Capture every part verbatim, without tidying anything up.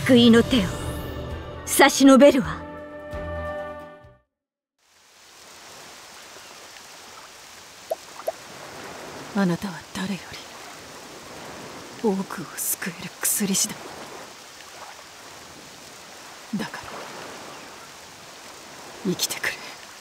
救いの手を差し伸べるわ。 あなたは誰より多くを救える薬師だ。だから生きてくれ。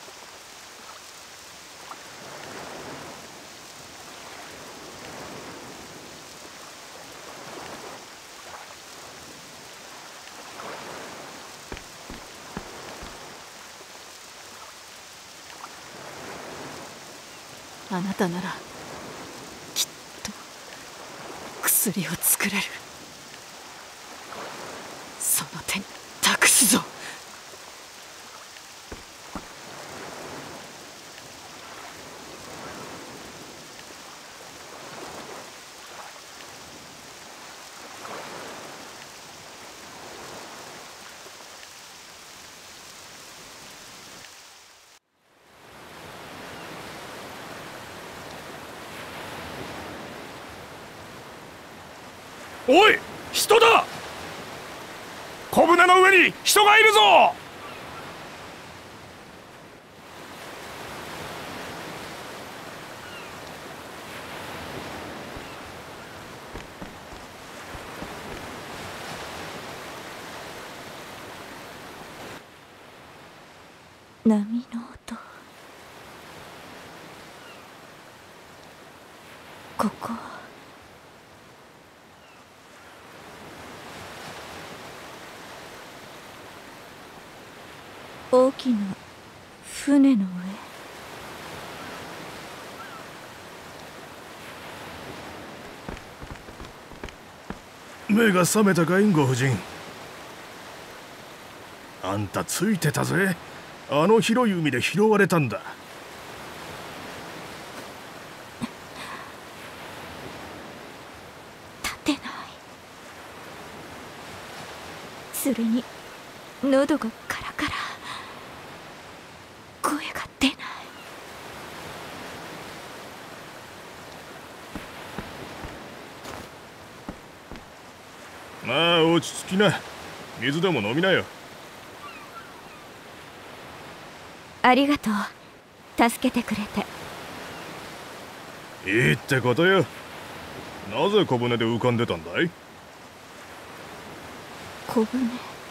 あなたならきっと薬を作れる。その手に託すぞ。 おい、人だ！小舟の上に人がいるぞ！ 波の音。ここは大きな船の上。目が覚めたかい、ご婦人。あんたついてたぜ。あの広い海で拾われたんだ。 立てない。それに喉がカラカラ。声が出ない。 まあ落ち着きな。水でも飲みなよ。 ありがとう、助けてくれて。 いいってことよ。なぜ小舟で浮かんでたんだい？ 小舟。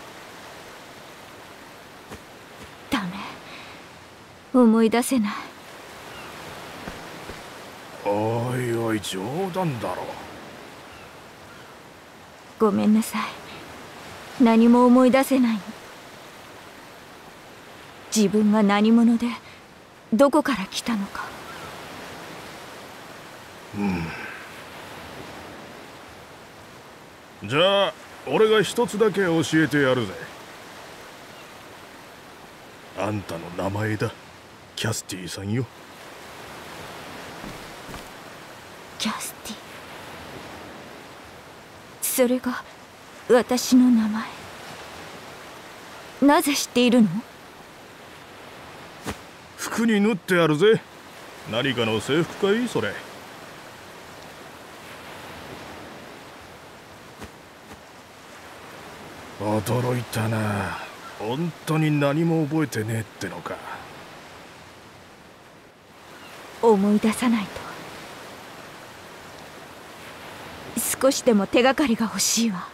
ダメ、思い出せない。 おいおい、冗談だろ。 ごめんなさい、何も思い出せないの。自分が何者でどこから来たのか。 うん。じゃあ俺が一つだけ教えてやるぜ。あんたの名前だ。キャスティさんよ。 キャスティ。それが私の名前。なぜ知っているの？ 服に縫ってあるぜ。何かの制服かい、それ。驚いたな。本当に何も覚えてねえってのか。 思い出さないと。少しでも手がかりが欲しいわ。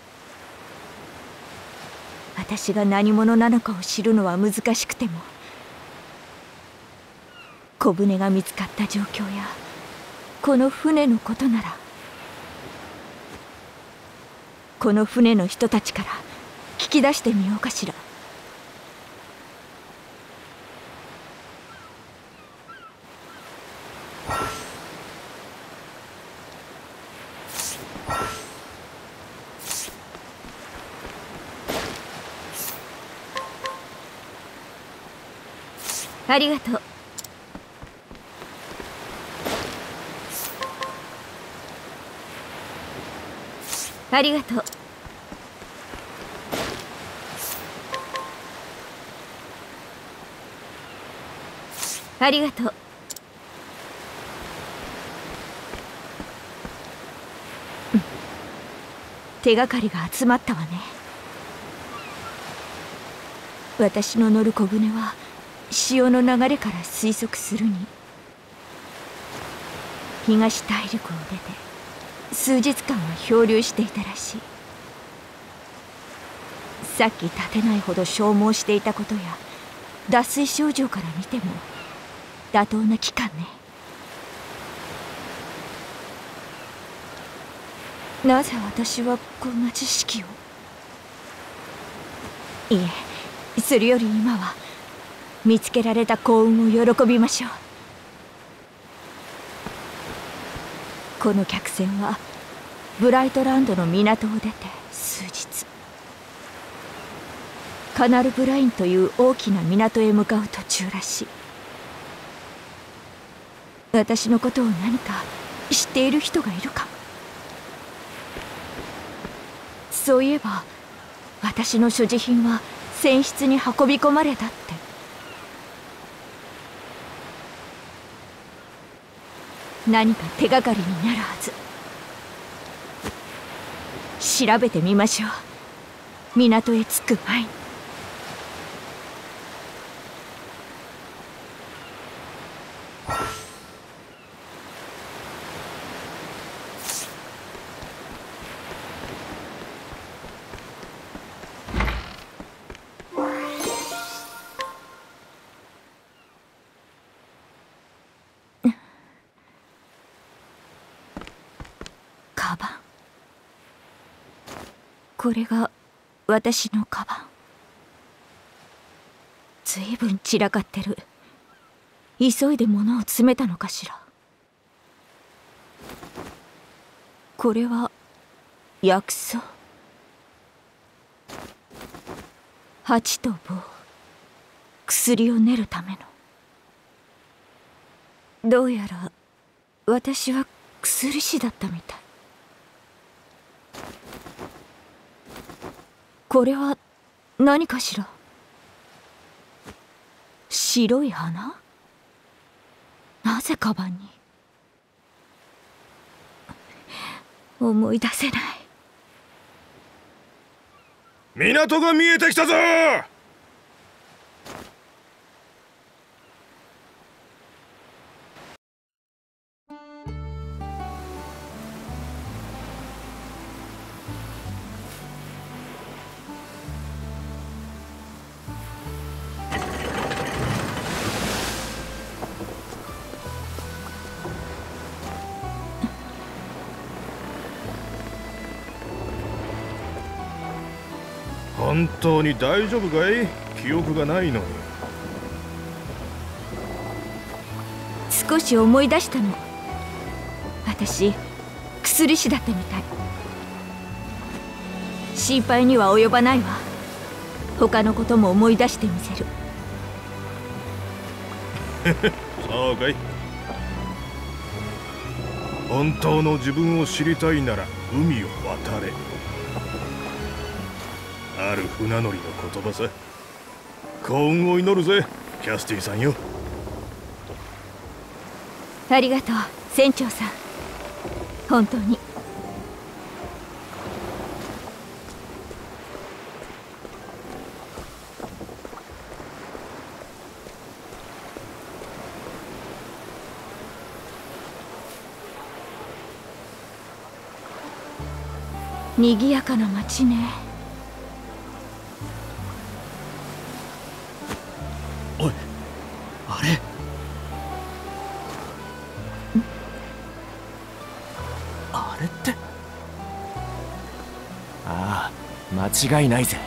私が何者なのかを知るのは難しくても、小舟が見つかった状況やこの船のことなら、この船の人たちから聞き出してみようかしら。ありがとう。ありがとう。ありがとう。うん、手がかりが集まったわね。 私の乗る小舟は潮の流れから推測するに東大陸を出て数日間は漂流していたらしい。さっき立てないほど消耗していたことや脱水症状から見ても妥当な期間ね。なぜ私はこんな知識を。いえ、それより今は見つけられた幸運を喜びましょう。この客船はブライトランドの港を出て数日、カナルブラインという大きな港へ向かう途中らしい。私のことを何か知っている人がいるかも。そういえば私の所持品は船室に運び込まれたって。何か手がかりになるはず。調べてみましょう、港へ着く前に。カバン。これが私のカバン。ずいぶん散らかってる。急いで物を詰めたのかしら。これは薬草。鉢と棒、薬を練るための。どうやら私は薬師だったみたい。これは何かしら。白い花？なぜカバンに。思い出せない。 港が見えてきたぞ。本当に大丈夫かい？記憶がないのに。 少し思い出したの。私薬師だったみたい。心配には及ばないわ。他のことも思い出してみせる。 そうかい。本当の自分を知りたいなら海を渡れ。ある船乗りの言葉さ。幸運を祈るぜ、キャスティさんよ。 ありがとう、船長さん。本当に。賑やかな街ね。 おい、あれ。あれって。ああ、間違いないぜ。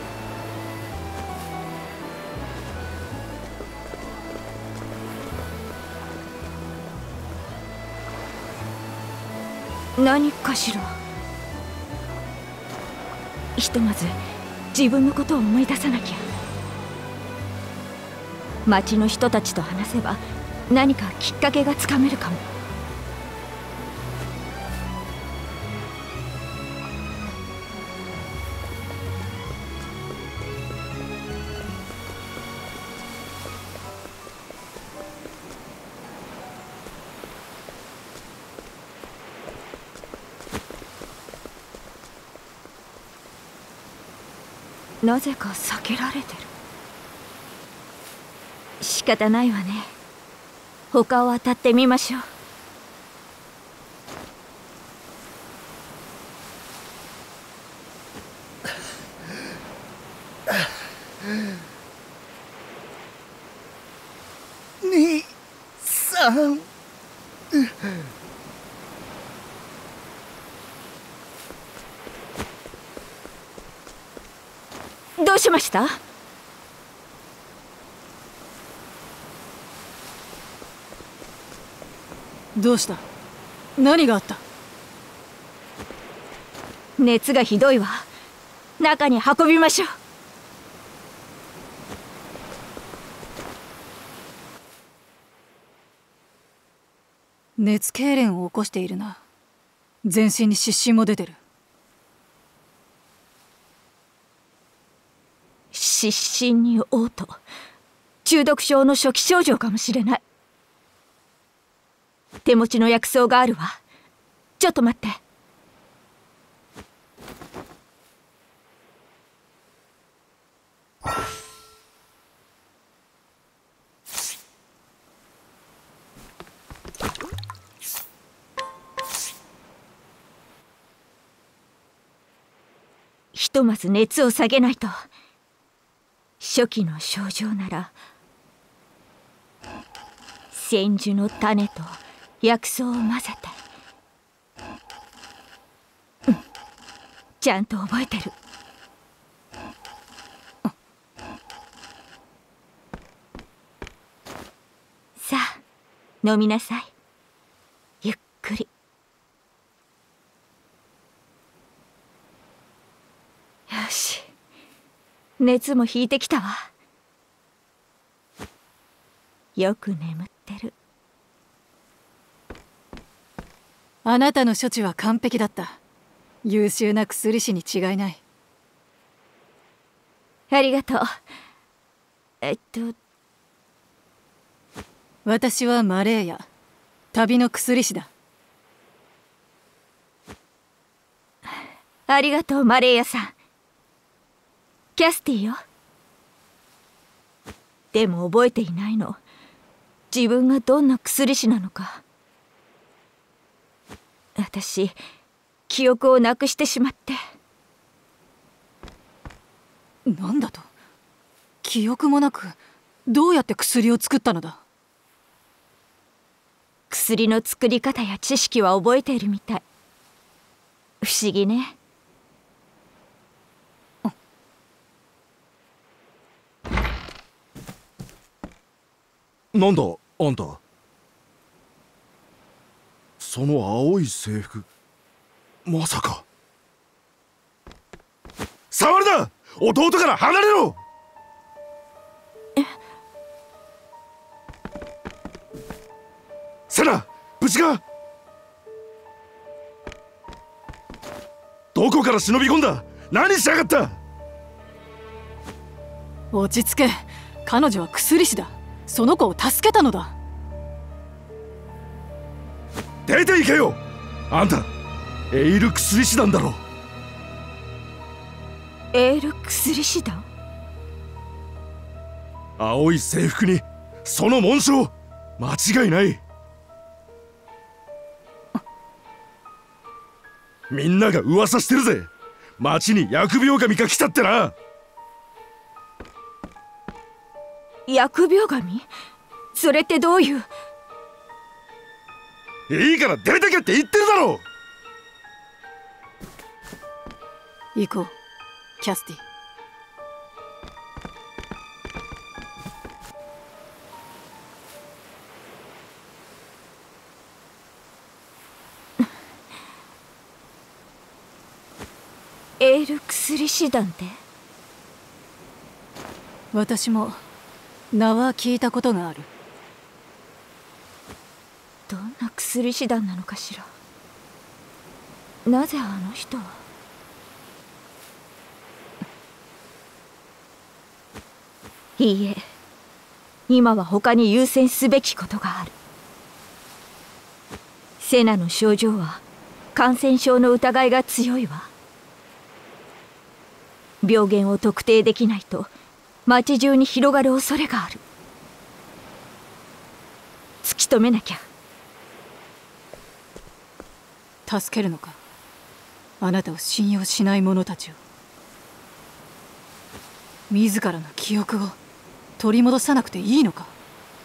何かしら。ひとまず自分のことを思い出さなきゃ。町の人たちと話せば何かきっかけがつかめるかも。なぜか避けられてる。 方ないわね。他を当たってみましょう。 にさんどうしました？ どうした？何があった？ 熱がひどいわ。中に運びましょう。 熱痙攣を起こしているな。全身に湿疹も出てる。 湿疹に嘔吐、中毒症の初期症状かもしれない。手持ちの薬草があるわ。ちょっと待って。ひとまず熱を下げないと。初期の症状なら千住の種と薬草を混ぜて、うん、ちゃんと覚えてる。さあ飲みなさい。ゆっくり。よし、熱も引いてきたわ。よく眠ってる。 あなたの処置は完璧だった。優秀な薬師に違いない。 ありがとう。えっと私はマレーヤ、旅の薬師だ。 ありがとう、マレーヤさん。キャスティよ。でも覚えていないの。自分がどんな薬師なのか。私、記憶をなくしてしまって。 なんだと？記憶もなくどうやって薬を作ったのだ？ 薬の作り方や知識は覚えているみたい。不思議ね。 なんだあんた。その青い制服、まさか。触るな！弟から離れろ！セナ、無事か？どこから忍び込んだ？何しやがった！ 落ち着け。彼女は薬師だ。その子を助けたのだ。 出て行けよ！あんたエイル薬師団だろ。 エール薬師団？ 青い制服にその紋章、間違いない。みんなが噂してるぜ。町に疫病神が来たってな。 疫病神？それってどういう？ いいから出てけって言ってるだろ。 行こう、キャスティ。 エール薬師団って？ 私も名は聞いたことがある。 どんな薬師団なのかしら。なぜあの人は。いいえ、今は他に優先すべきことがある。セナの症状は感染症の疑いが強いわ。病原を特定できないと町中に広がる恐れがある。 止めなきゃ。 助けるのか、あなたを信用しない者たちを。自らの記憶を取り戻さなくていいのか。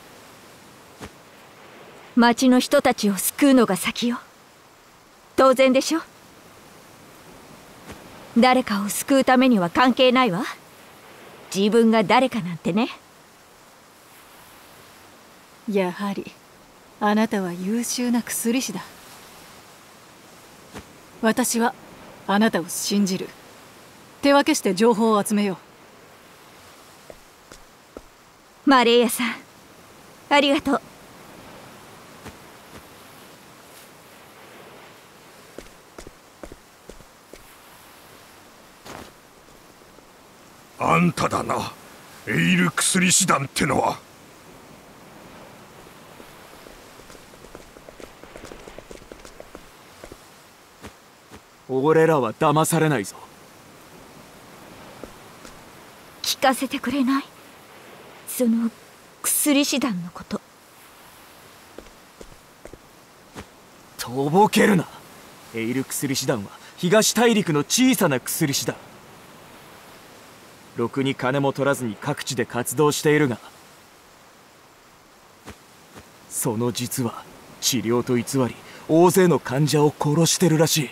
町の人たちを救うのが先よ。当然でしょ。誰かを救うためには関係ないわ。自分が誰かなんてね。 やはりあなたは優秀な薬師だ。私はあなたを信じる。手分けして情報を集めよう。マレーヤさん、ありがとう。 あんただな、エイル薬師団ってのは。 俺らは騙されないぞ。 聞かせてくれない？その薬師団のこと。 とぼけるな。エイル薬師団は東大陸の小さな薬師団。ろくに金も取らずに各地で活動しているが、その実は治療と偽り大勢の患者を殺してるらしい。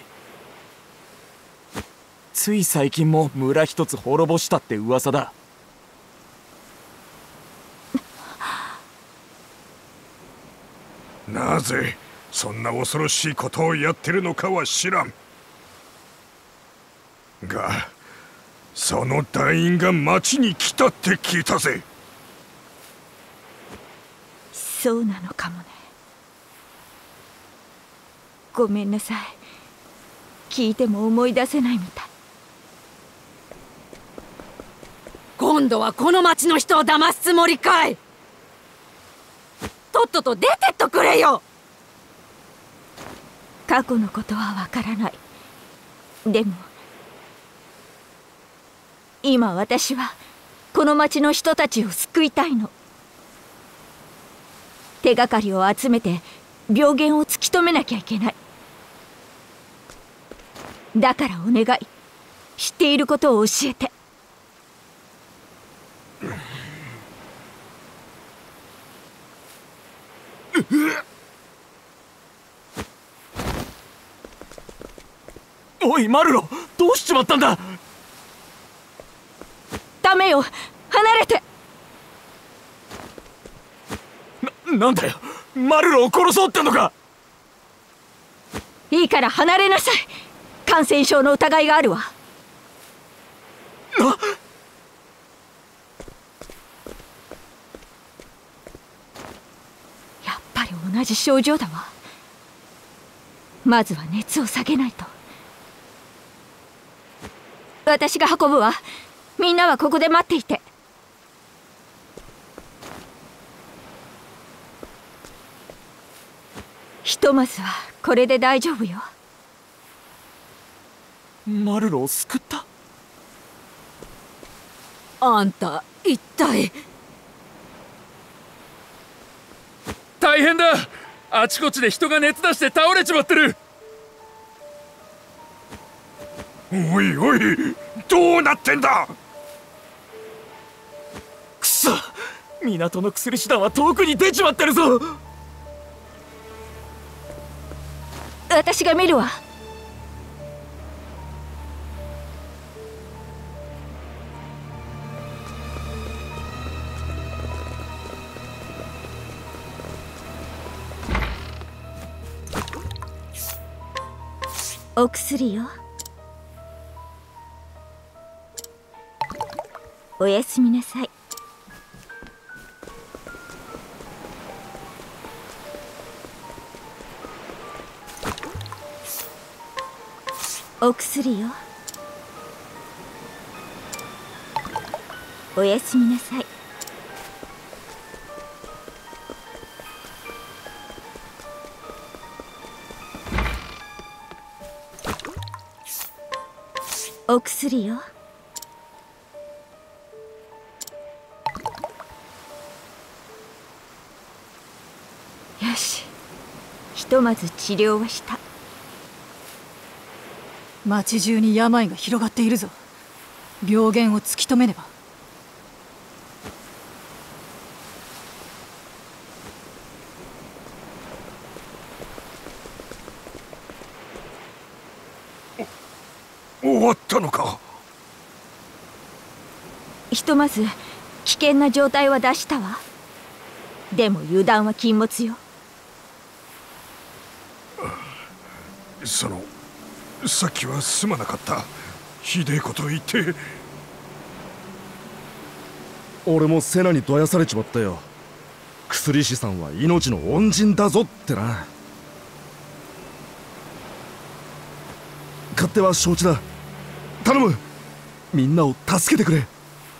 つい最近も村一つ滅ぼしたって噂だ。 なぜそんな恐ろしいことをやってるのかは知らんが、その団員が町に来たって聞いたぜ。 そうなのかもね。ごめんなさい。聞いても思い出せないみたい。 今度はこの町の人を騙すつもりかい。とっとと出てっとくれよ。 過去のことはわからない。でも今私はこの町の人たちを救いたいの。手がかりを集めて病原を突き止めなきゃいけない。だからお願い、知っていることを教えて。 おいマルロ、どうしちまったんだ。 ダメよ、離れて。 な、なんだよ、マルロを殺そうってのか。 いいから離れなさい。感染症の疑いがあるわ。 なやっぱり同じ症状だわ。まずは熱を下げないと。私が運ぶわ。みんなはここで待っていて。ひとまずはこれで大丈夫よ。 マルロを救った。 あんた一体。 大変だ。あちこちで人が熱出して倒れちまってる。おいおい、どうなってんだ。 くそ、港の薬師団は遠くに出ちまってるぞ。 私が見るわ。お薬よ。おやすみなさい。お薬よ。おやすみなさい。お薬よ。よし。 とまず治療はした。 町中に病が広がっているぞ。病原を突き止めねば。 終わったのか。 ひとまず危険な状態は出したわ。でも油断は禁物よ。 そのさっきはすまなかった。ひでえこと言って。 俺もセナにどやされちまったよ。薬師さんは命の恩人だぞってな。勝手は承知だ。頼む、みんなを助けてくれ。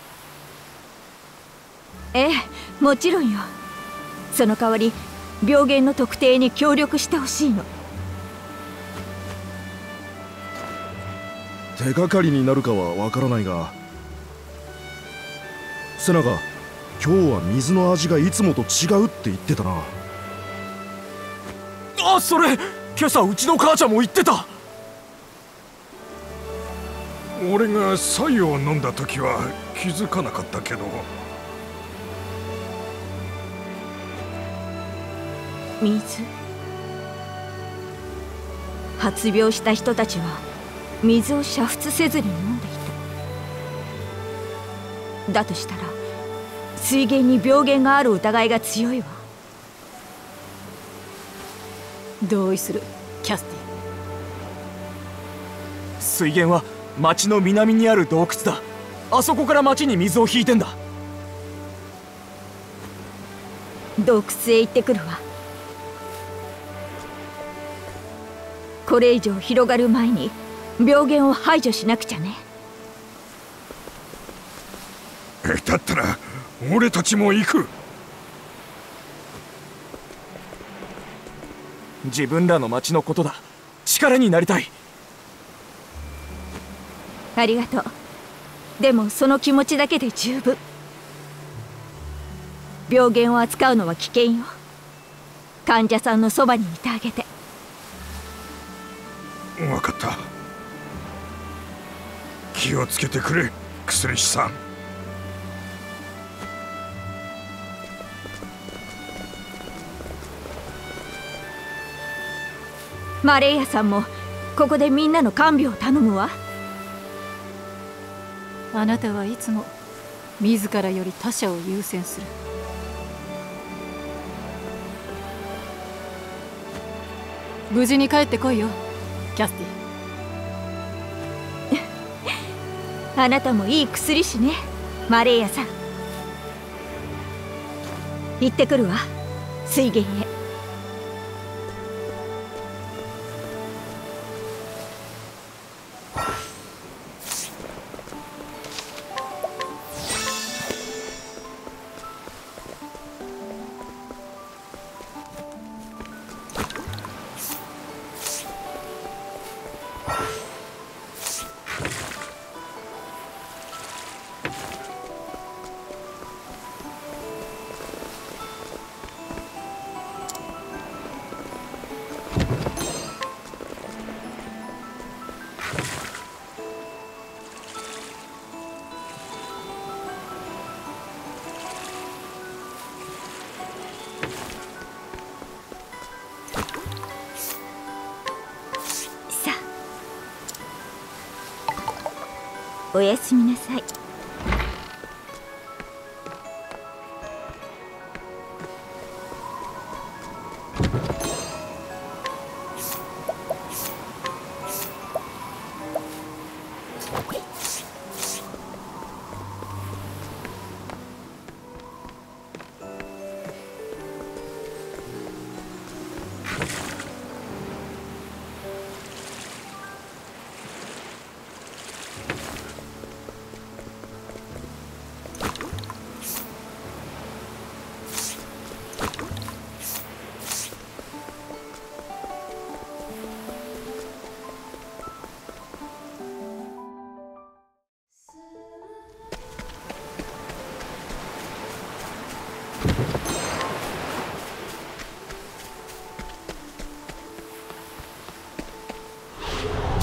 ええ、もちろんよ。その代わり病原の特定に協力してほしいの。 手がかりになるかはわからないが、セナが今日は水の味がいつもと違うって言ってたな。 あ、それ今朝うちの母ちゃんも言ってた。 俺が白湯を飲んだ時は気づかなかったけど。 水。発病した人たちは水を煮沸せずに飲んでいた。だとしたら水源に病原がある疑いが強いわ。 同意する、キャスティ。 水源は町の南にある洞窟だ。あそこから町に水を引いてんだ。 洞窟へ行ってくるわ。これ以上広がる前に病原を排除しなくちゃね。 だったら俺たちも行く。 自分らの町のことだ。力になりたい。 ありがとう。でもその気持ちだけで十分。病原を扱うのは危険よ。患者さんのそばにいてあげて。 分かった。気をつけてくれ、薬師さん。 マレーヤさんもここでみんなの看病を頼むわ。 あなたはいつも自らより他者を優先する。無事に帰ってこいよ、キャスティ。 あなたもいい薬師ね、マレーヤさん。行ってくるわ、水源へ。おやすみなさい。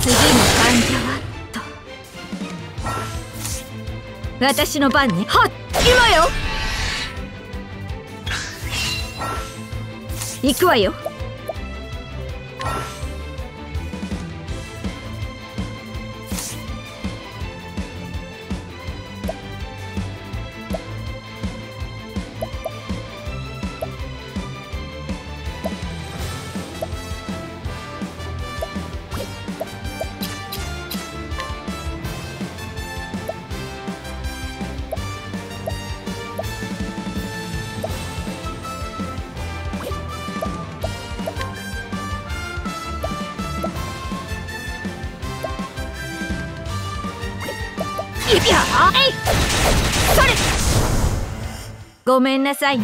次の患者はと。私の番ね。はっ、今よ。行くわよ。いやー、えい、それ。ごめんなさいね。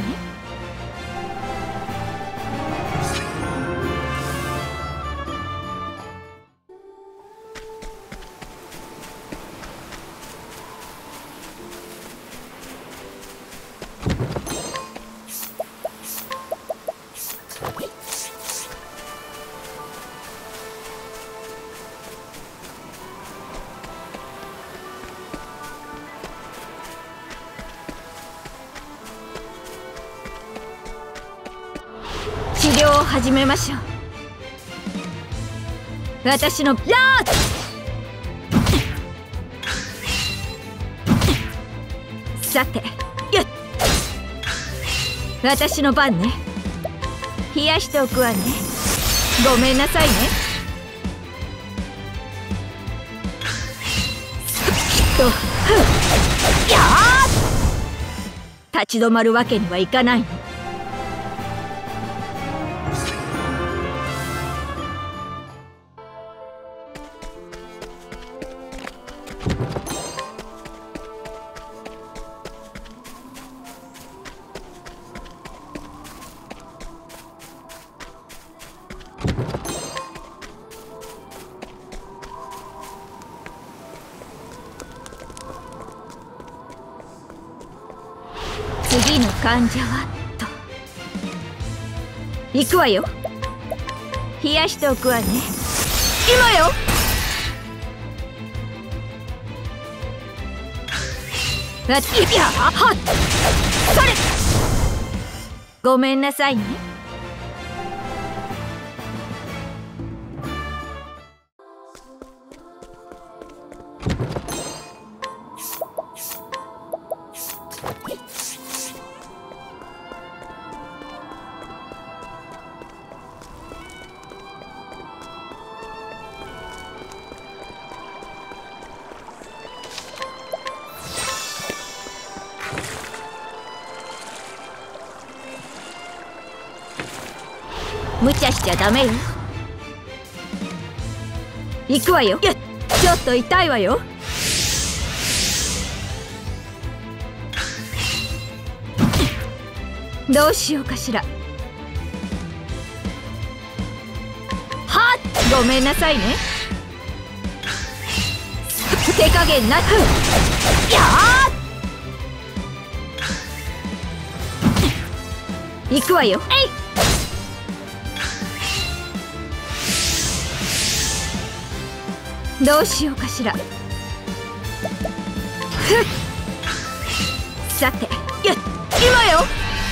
治療を始めましょう。私のラーさて、よっ、私の番ね。冷やしておくわね。ごめんなさいね。きっと、やー、立ち止まるわけにはいかないの。次の患者はと。行くわよ。冷やしておくわね。今よ。あ、いや、はっ、それ。ごめんなさいね。無茶しちゃダメよ。行くわよ。ちょっと痛いわよ。どうしようかしら。はっ、ごめんなさいね。手加減なく。やー、行くわよ。えい、どうしようかしら。ふっ、さて、よっ、今よ。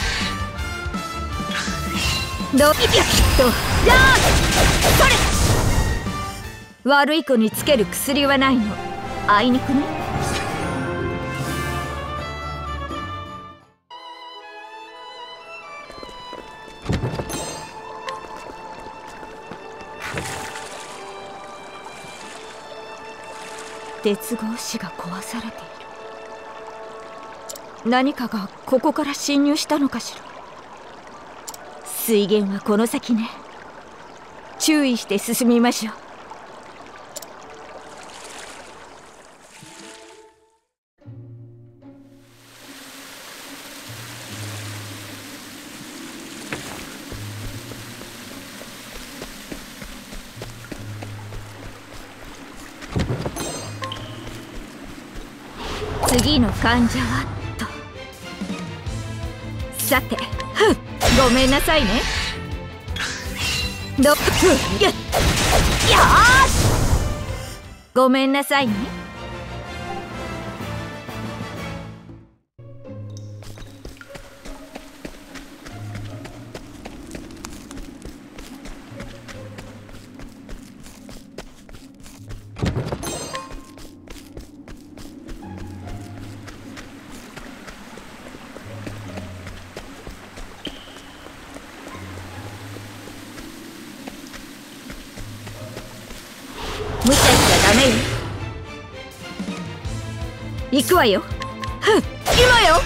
どう、いや、きっと、やー、それ。悪い子につける薬はないの。あいにくね。鉄格子が壊されている。何かがここから侵入したのかしら。水源はこの先ね。注意して進みましょう。次の患者はと。さて、ふっ、ごめんなさいね。ど、ふっ、やっ、やごめんなさいね。無茶しちゃダメよ。行くわよ。ふっ、今よ。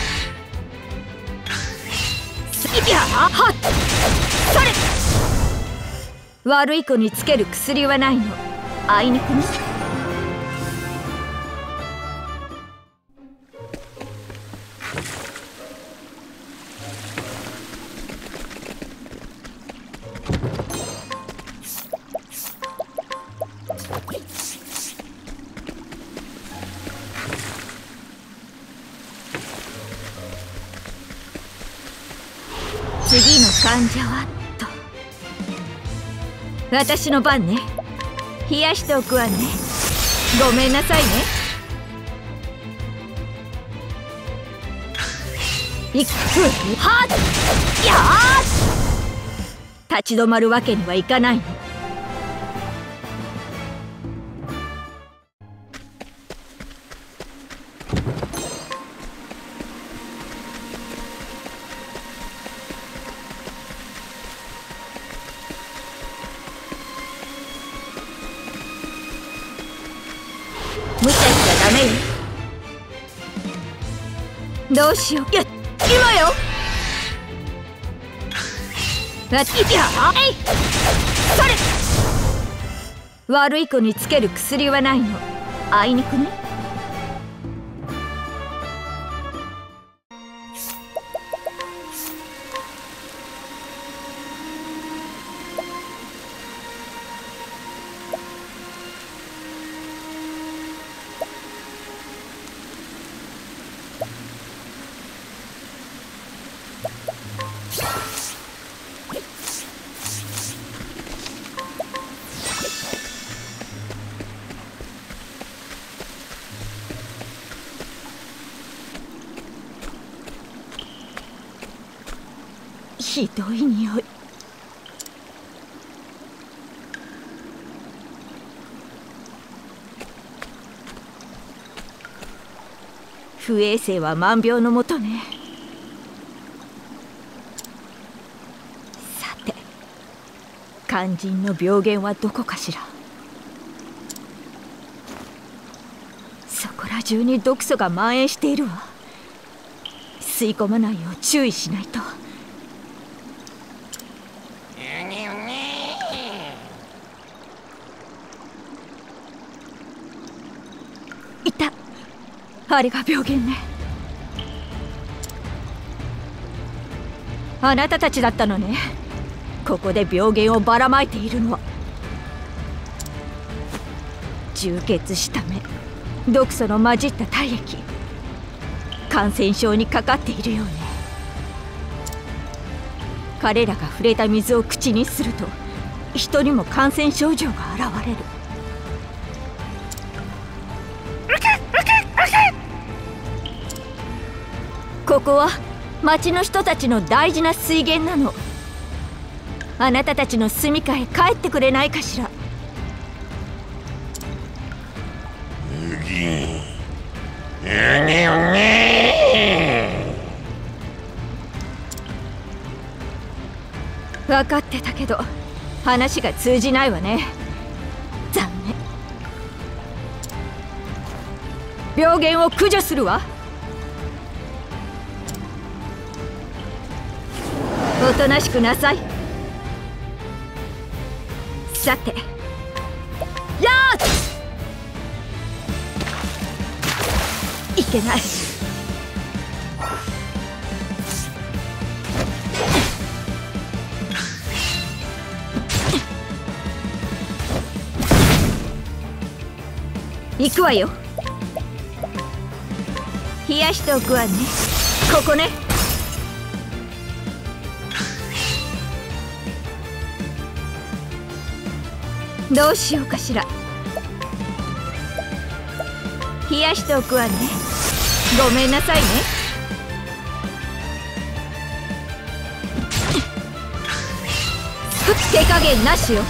いやはっ、それ。悪い子につける薬はないの。あいにくね。次の患者はと。私の番ね。冷やしておくわね。ごめんなさいね。いくはっやー。立ち止まるわけにはいかないの。無茶しちゃダメよ。どうしよう。や、今よ。あ、いや、えい、それ。悪い子につける薬はないの。あいにくね。ひどい匂い。不衛生は万病のもとね。さて、肝心の病原はどこかしら。そこら中に毒素が蔓延しているわ。吸い込まないよう注意しないと。いた。あれが病原ね。あなたたちだったのね。ここで病原をばらまいているのは。充血した目、毒素の混じった体液、感染症にかかっているようね。彼らが触れた水を口にすると人にも感染症状が現れる。ここは町の人たちの大事な水源なの。あなたたちの住処へ帰ってくれないかしら。分かってたけど話が通じないわね。残念。病原を駆除するわ。おとなしくなさい。さて、やー！いけない。行くわよ。冷やしておくわね。ここね。どうしようかしら。 冷やしておくわね。ごめんなさいね。手加減なしよ。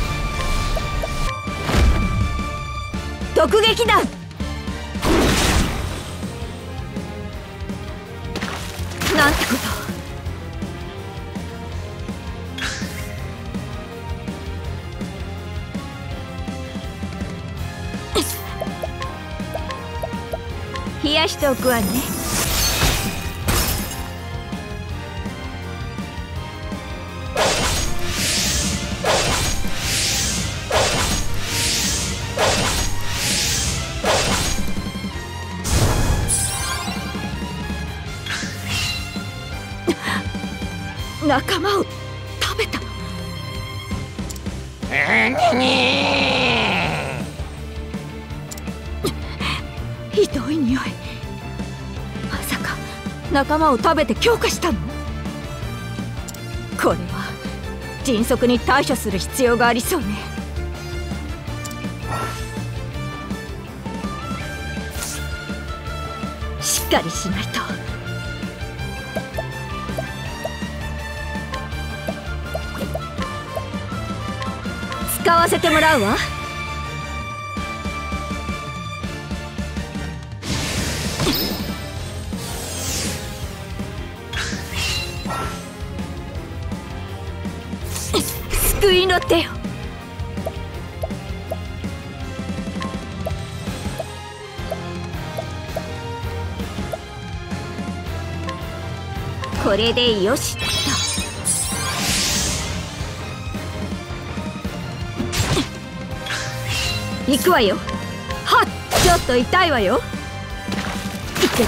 突撃だ。なんてこと。冷やしておくわね。仲間を食べた。ひどい匂い。まさか仲間を食べて強化したの？これは迅速に対処する必要がありそうね。しっかりしないと。使わせてもらうわ。救いの手よ。これでよしっと。行くわよ。はっ、ちょっと痛いわよ。いってない。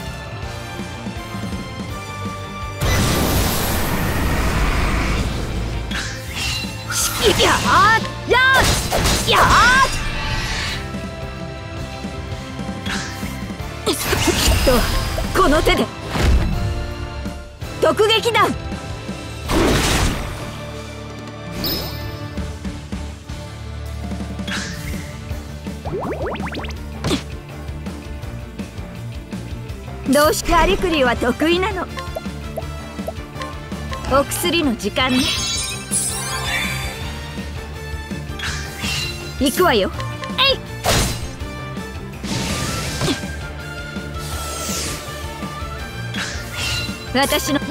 しやーやーやーきっとこの手で突撃だ。どうしてアリクリは得意なの。お薬の時間ね。行くわよ。えい。私のや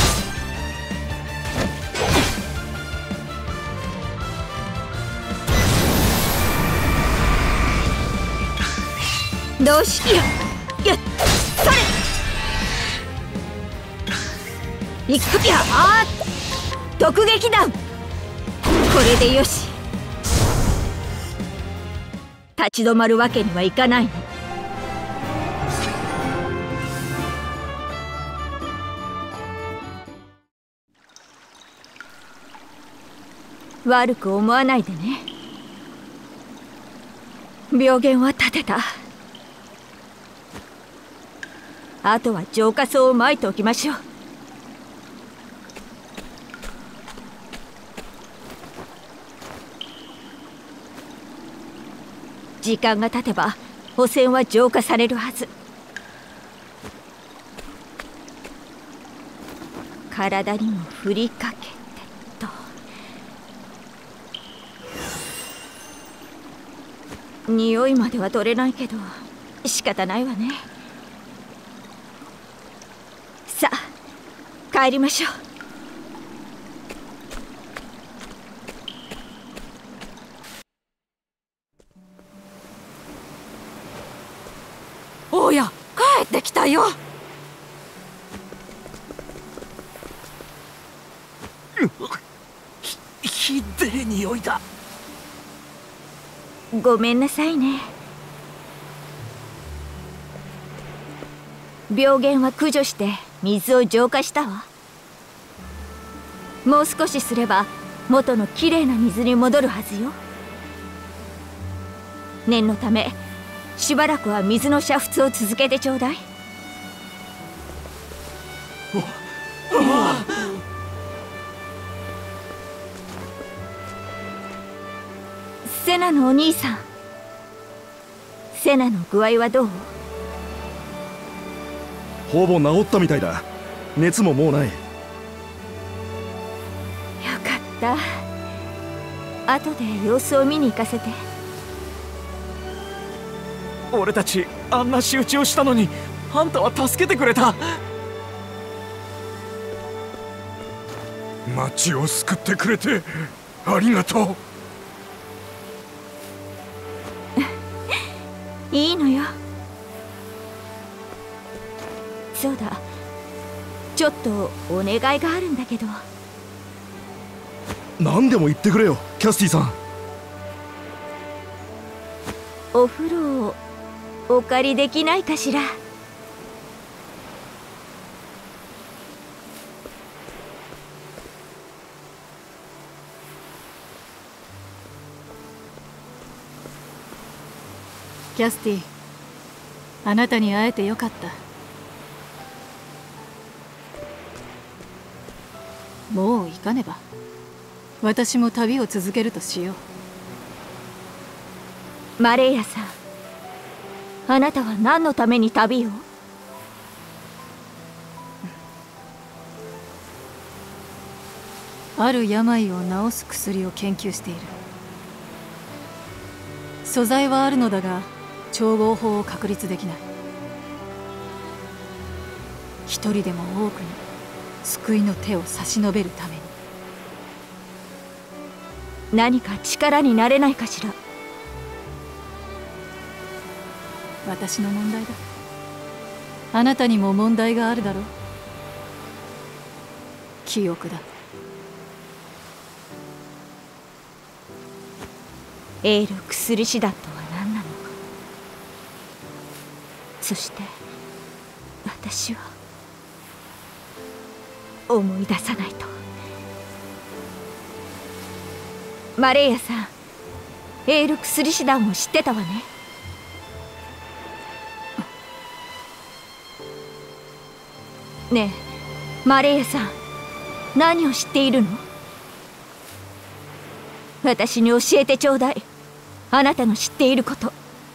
ーどうしよう。やっそれ行くやあ突撃だ。これでよし。立ち止まるわけにはいかないの。悪く思わないでね。病原は立てた。あとは浄化層をまいておきましょう。時間が経てば汚染は浄化されるはず。体にも振りかけてと。匂いまでは取れないけど仕方ないわね。さあ帰りましょう。 おや、帰ってきたよ。 ひ、ひでえ匂いだ。 ごめんなさいね。病原は駆除して水を浄化したわ。もう少しすれば元のきれいな水に戻るはずよ。念のためしばらくは水の煮沸を続けてちょうだい。セナのお兄さん、 セナの具合はどう？ ほぼ治ったみたいだ。熱ももうない。よかった。後で様子を見に行かせて。 俺たちあんな仕打ちをしたのにあんたは助けてくれた。 町を救ってくれてありがとう。いいのよ。そうだ、ちょっとお願いがあるんだけど。 何でも言ってくれよ、キャスティさん。 お風呂をお借りできないかしら。 キャスティ、あなたに会えてよかった。もう行かねば。私も旅を続けるとしよう。マレーヤさん、あなたは何のために旅を？ ある病を治す薬を研究している。素材はあるのだが調合法を確立できない。一人でも多くに救いの手を差し伸べるために。 何か力になれないかしら。 私の問題だ。あなたにも問題があるだろう。記憶だ。 エール薬師団とは何なのか。そして私は思い出さないと。マレーヤさん、エール薬師団を知ってたわね。ねえマレーヤさん、何を知っているの？私に教えてちょうだい。あなたの知っていること。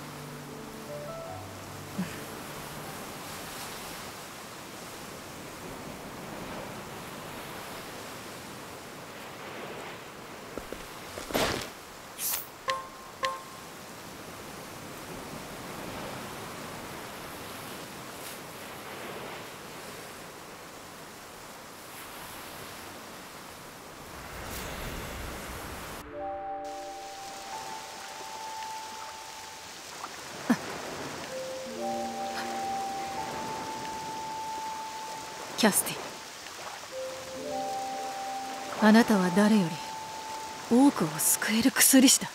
キャスティ、あなたは誰より多くを救える薬師だ。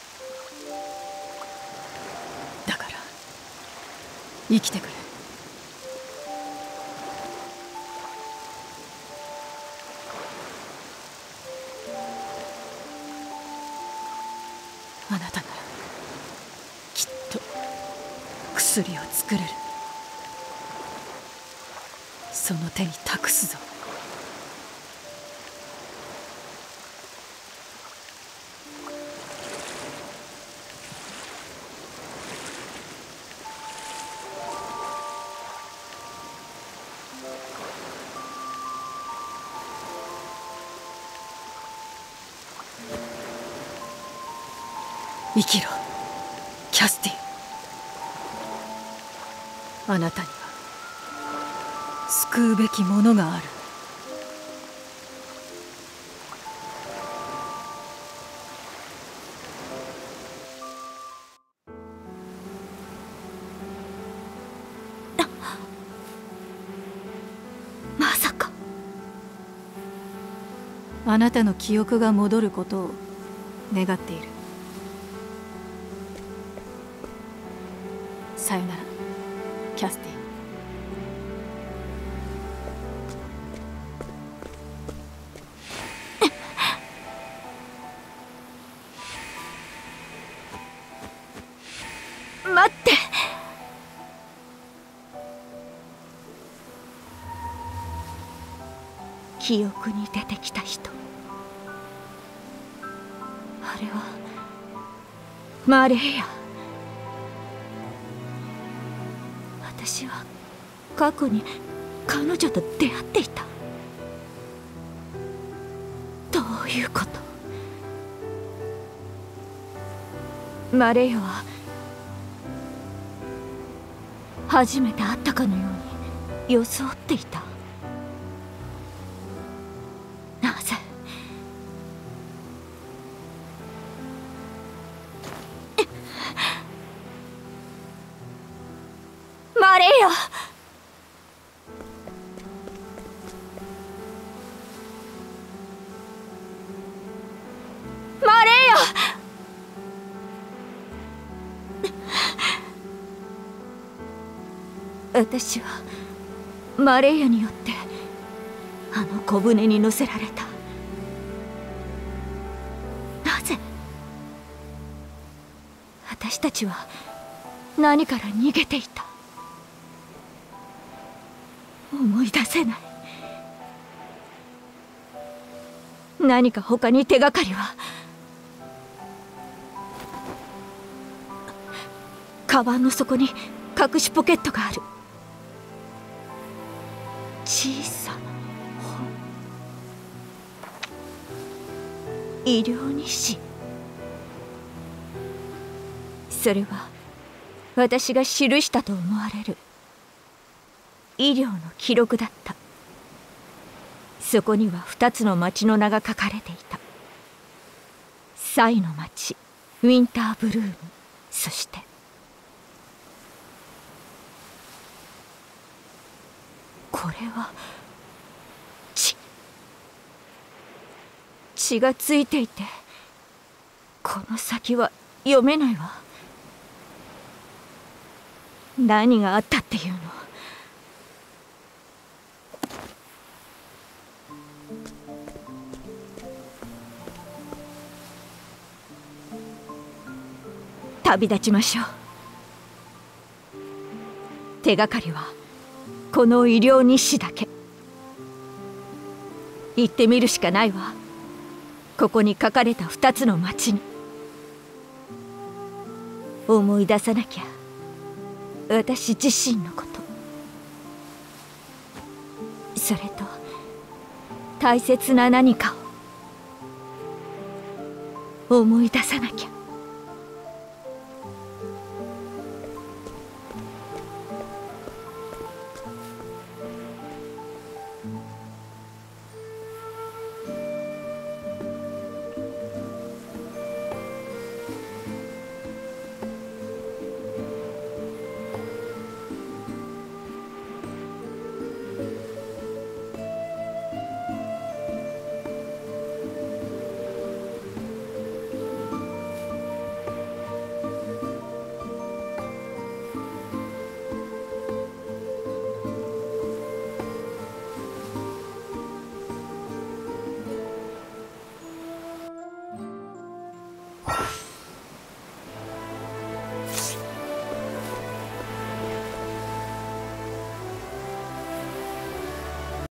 だから生きてくれ。あなたならきっと薬を作れる。その手に託すぞ。生きろ、キャスティ。あなたには救うべきものがある。 まさか。 あなたの記憶が戻ることを願っている。さよなら、キャスティ。 待って。記憶に出てきた人、あれはマレーヤ。 私は過去に彼女と出会っていた。どういうこと？マレイアは初めて会ったかのように装っていた。なぜ？マレイア！マレイア！私はマレイアによってあの小舟に乗せられた。なぜ？私たちは何から逃げていた？思い出せない。何か他に手がかりは？カバンの底に隠しポケットがある。小さな本。医療日誌。それは私が記したと思われる医療の記録だった。そこには二つの町の名が書かれていた。サイの町、ウィンターブルーム、そしてこれは血。血がついていて、この先は読めないわ。何があったっていうの？旅立ちましょう。手がかりはこの医療日誌だけ。行ってみるしかないわ。ここに書かれた二つの町に。思い出さなきゃ、私自身のこと。それと大切な何かを思い出さなきゃ。